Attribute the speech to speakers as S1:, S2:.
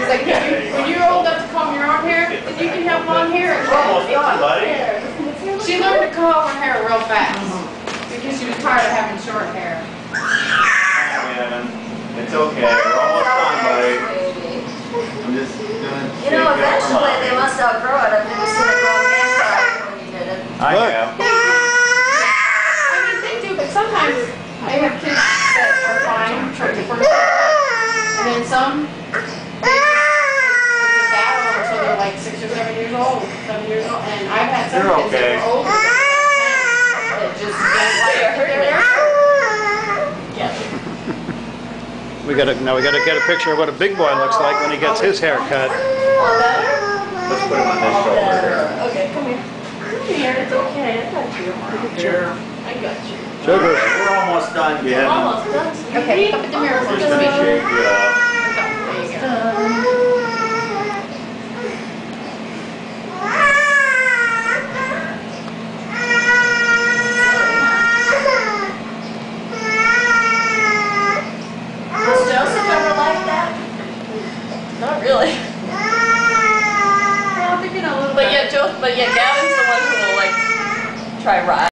S1: He's like, when you're old enough to comb your own hair, then you can have long hair.
S2: Almost done, buddy.
S1: She learned to comb her hair real fast because she was tired of having short hair.
S2: Gavin, it's okay. We're almost done, buddy. I'm just gonna.
S3: You know, eventually they must outgrow it. I've never seen a grown man cry when you did it.
S2: I have.
S1: I mean, they do, but sometimes I have kids that are fine for the first time, and then some, it's a battle until they're like 6 or 7 years old, 7 years old, and I've had some
S2: You're
S1: kids
S2: okay.
S1: that are older that just don't like their hair.
S4: Now we gotta get a picture of what a big boy looks like when he gets his hair cut.
S2: Let's put him on this shoulder.
S1: Okay, come here. Come here, it's okay, I got you.
S2: Here.
S1: I got you.
S4: Sugar.
S2: We're almost done, Gavin.
S1: Almost done. Okay, up at the mirror for
S2: Just let me shake you up.
S1: There you go.
S3: Was Joseph ever like that?
S5: Not really.
S1: Well, I'm thinking a little bit.
S5: But yeah, Gavin's the one who will like try ride.